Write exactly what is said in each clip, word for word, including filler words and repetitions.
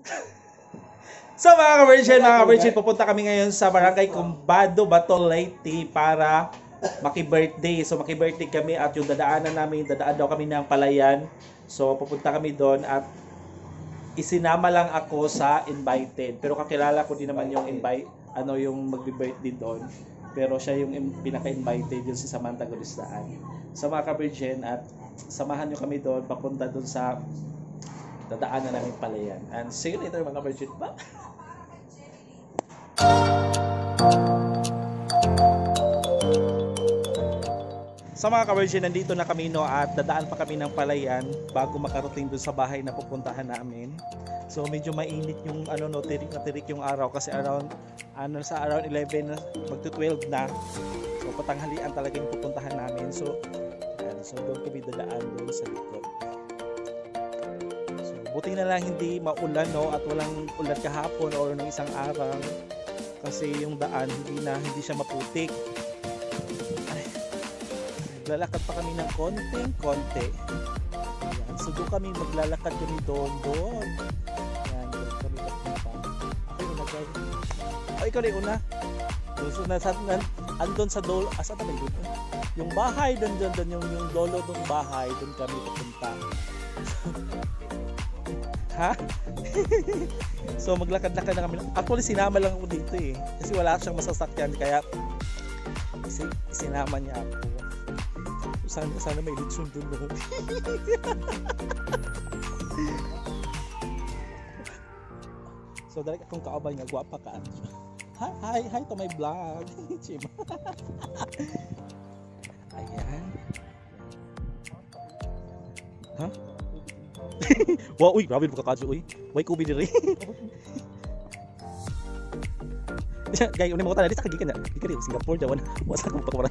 So mga ka-virgin, mga ka-virgin, pupunta kami ngayon sa Barangay Cumbado, Bato, Leyte para maki-birthday. So maki-birthday kami at yung dadaanan namin, dadaan daw kami ng Palayan. So pupunta kami doon at isinama lang ako sa invited. Pero kakilala ko din naman yung invite, ano yung magbi-birthday doon. Pero siya yung pinaka-invited, yung si Samantha Gulisdaan. So mga ka-virgin, at samahan nyo kami doon, papunta doon sa dadaanan namin Palayan. And see you later mga ka-virgin. Bye! Sa mga ka-virgin, nandito na kami no at dadaan pa kami ng Palayan bago makarating doon sa bahay na pupuntahan namin. So medyo mainit yung ano no, tirik na tirik yung araw kasi around ano sa around eleven magto twelve na. So patanghalian talaga yung pupuntahan namin. So yan, so doon kami dadaan doon sa likod. So buti na lang hindi maulan no at walang ulan kahapon or nung isang araw kasi yung daan hindi na hindi siya maputik. Lalakad pa kami ng konting-konti. Ayan. So doon kami maglalakad kami doon doon. Ayan, doon kami magpunta. Ako yung nag-drive. Oh, ikaw na yung una. So, so nasa, na, andun sa dolo. Asa na ba yun? Yung bahay doon doon doon. Yung, yung dolo ng bahay. Doon kami pupunta. Ha? So maglakad-lakad na kami. Actually sinama lang ako dito eh. Kasi wala siyang masasakyan. Kaya sinama niya ako. Sana, sana may litsun dun no. So dali akong kaabay nga gwapa ka. Hi, hi, hi to my vlog. Chima. Ayan. Ha? Wow, uy, grabe mo kakadyo uy. Way kubi diri. Gaya, unin mo ko tala, di sa kagikan na. Di ka rin, Singapore, jawan. Wasa kong patuwaran.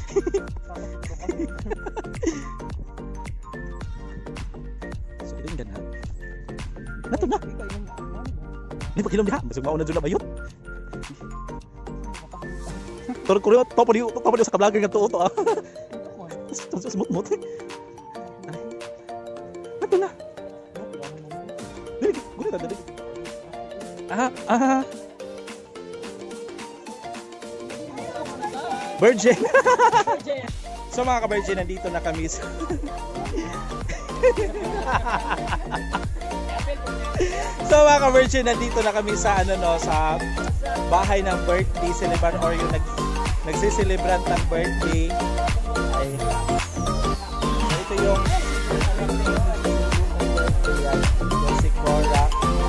So, ito yung gana. Nato na! Hindi pa kilom diha. Masang mauna dyan na ba yun? Turun ko rin, topo niyo, topo niyo sa kablagan ng tuo to ah. Smut-mut. Nato na! Dili, guli na, dili. Aha, aha. Virgin. So mga ka-virgin, nandito na kami sa So mga ka-virgin, nandito na kami sa ano no, sa bahay ng birthday celebrant or yung nag nagsiselebrant ng birthday. Ay, ito yung yung si Cora.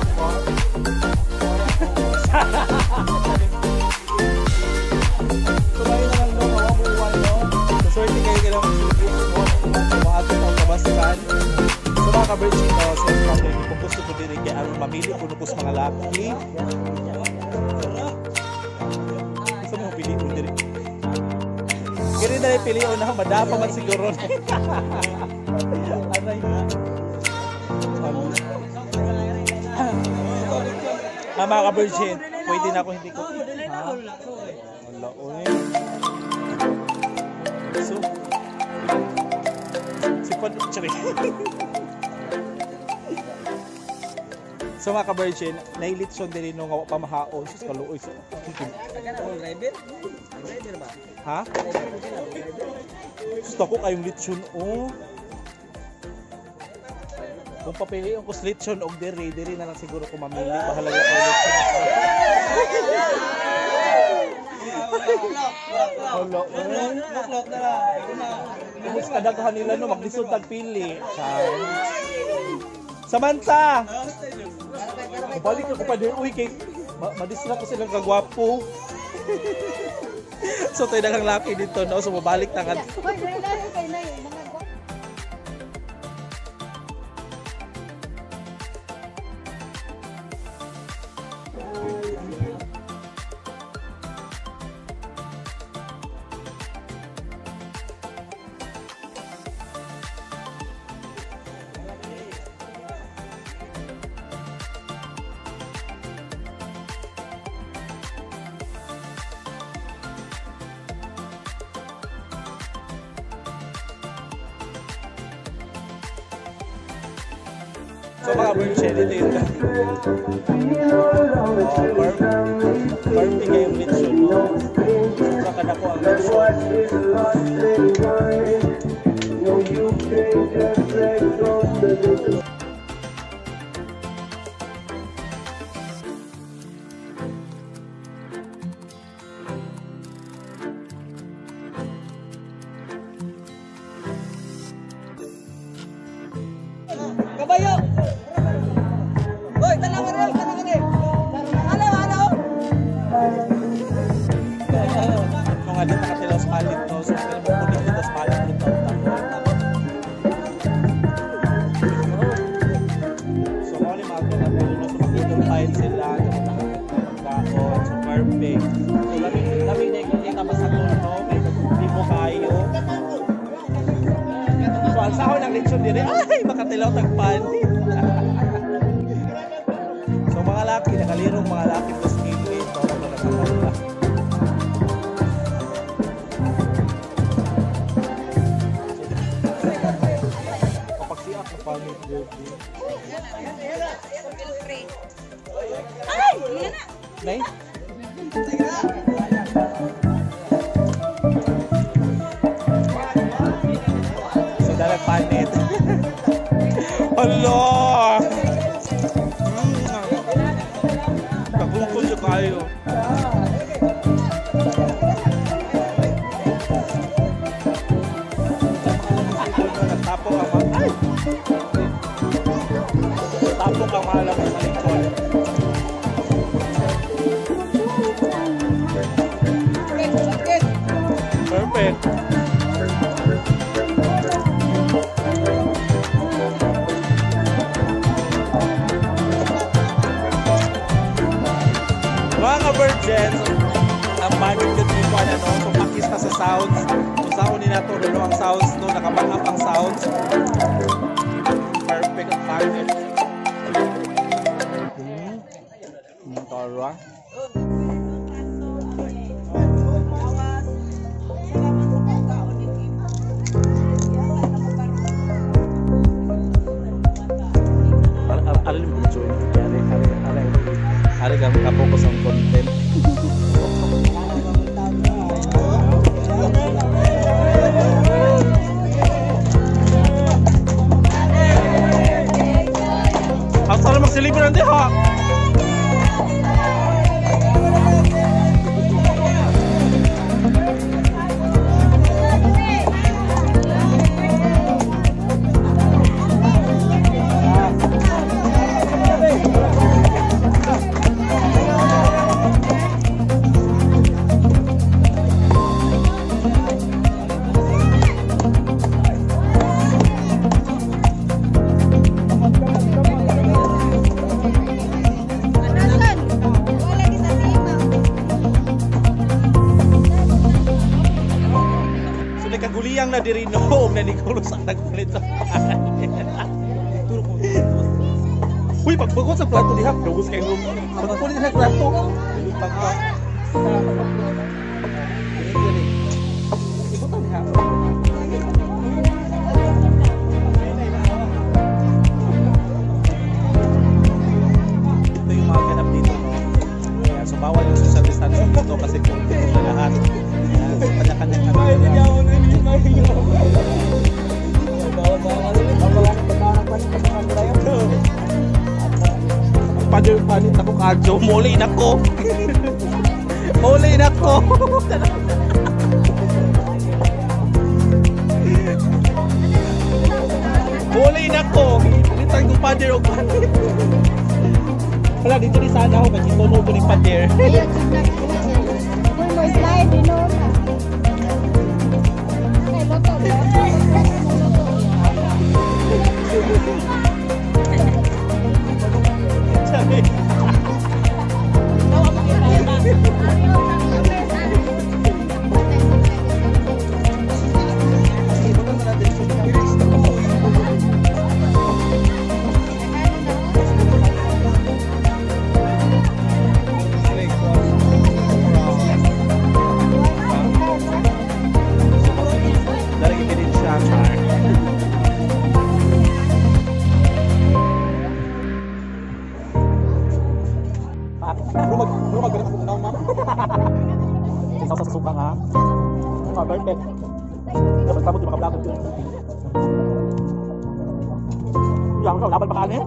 Swerte kayo kailang mag-celebration mo, kabaskan. So mga ka-virgin, no, so kung gusto ko din kaya ang mamili ko nukos mga laki. Gusto mo pili ko din. Kaya na yung piliin na, madapa man siguro. Anay. Ah, mga ka-virgin, pwede na ako hindi ko. Ha? Wala, oy. So, si Pan, tsari. So mga ka-virgin, nailitson din nung nga pamahaon sa kaluoy. Oh, driver? Driver ba? Ha? Gusto ko kayong litsyon, oh. Kung papiliin ko sa litsyon o dere, dere na lang siguro kung mamili. Bahala ko kayo litsyon. Hello, Lock na lang. kumus kadaghan nila no, maglisod tagpili. Samantha! Balik ako pa din, uy, kay madistra ko silang kagwapo. So tayo nagang laki dito, no? So mabalik na nga. So mga virgin, ito yung oh, per perfect kayong lechon, no? Sobra ka na po ang lechon. Kabayo! Hoy, tanang ka rin! Tanang ka rin! Ano, ano? Nung nga dito nakatilaw sa palit, no? So, sila mo kunin dito sa palit ng taon-taon. So, kung ano mga na po, no? So, makikintay sila, pagkaon, so, perfect. So, lamig na ikikita pa sa tono, no? May tipo kayo. So, ang sahon ng lechon din, ay, makatilaw tagpanit. So, mga laki, nakalirong mga laki to skillet, para mo nakakala. Kapag siya ako, pangit yun. Ay! Yan na! Nay? So, dalag panit. Hala! Kagungkol siya kayo. Tapok ang mga... Ay! Tapok ang mga alam ng lechon. Perfect. Mga virgins, ang magic yun mo ano, no? So, pakis na sa sounds. Kung saan ni nato, no, ang sounds, no? Nakabangap ang sounds. Perfect ang target. Hmm. Hmm, tara. Alin mo dito yun? Hari kami kapokus ang content. Ang sarap magsilibran din ha! Kaguliyang na diri no na ni Kulo sa nagpulit sa pan. Uy, pagbagod sa plato diha, gawos kay room. Pagpulit sa plato. Pagka. Ito yung mga ganap dito, no? Kaya so bawal yung social distancing dito kasi kung dito na lahat. So kanya-kanya kami. Pader panit ako kadyo, muli na ko. Muli na ko. Muli na ko. Litang ko pader o panit. Wala dito ni sana ako kasi tuno ko ni pader. Ayun, kung may slide, dino na. Ay, loto ba? Bro, mag, bro, mag-ganap ako na, ma'am. Isa sa suka nga. Ah, perfect. Dapat sabot yung makablabot yun. Yang ko, laban pa kanin.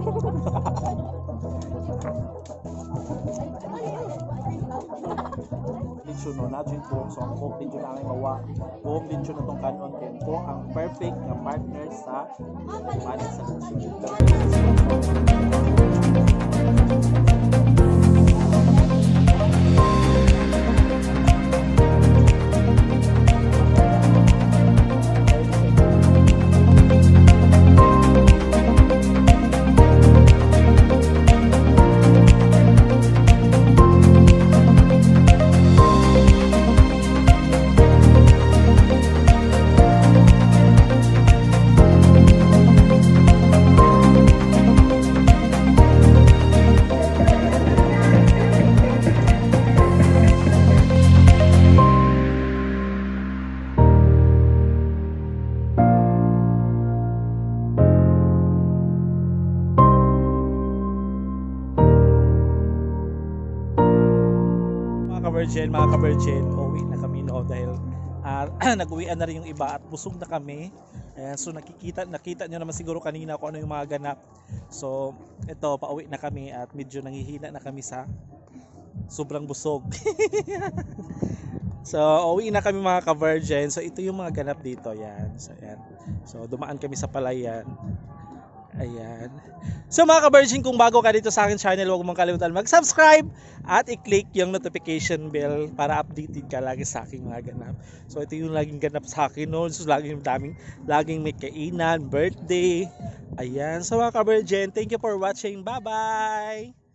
Dito no, na dito po. So, ang cook dito na ang mawa. Kung dito na itong kanon, then ko ang perfect na partner sa manis sa dito. Virgin, mga ka-virgin, uwi na kami no dahil uh, nag-uwian na rin yung iba at busog na kami. Ayan, so nakikita nakita nyo naman siguro kanina kung ano yung mga ganap. So ito, pauwi na kami at medyo nanghihina na kami sa sobrang busog. So uwi na kami mga ka-virgin. So ito yung mga ganap dito, yan. So ayan. So dumaan kami sa palayan. Ayan. So mga ka-virgin, kung bago ka dito sa akin channel, huwag mong kalimutan mag-subscribe at i-click yung notification bell para updated ka lagi sa aking mga ganap. So ito yung laging ganap sa akin noon. So laging daming, laging may kainan, birthday. Ayan. So mga ka-virgin, thank you for watching. Bye-bye!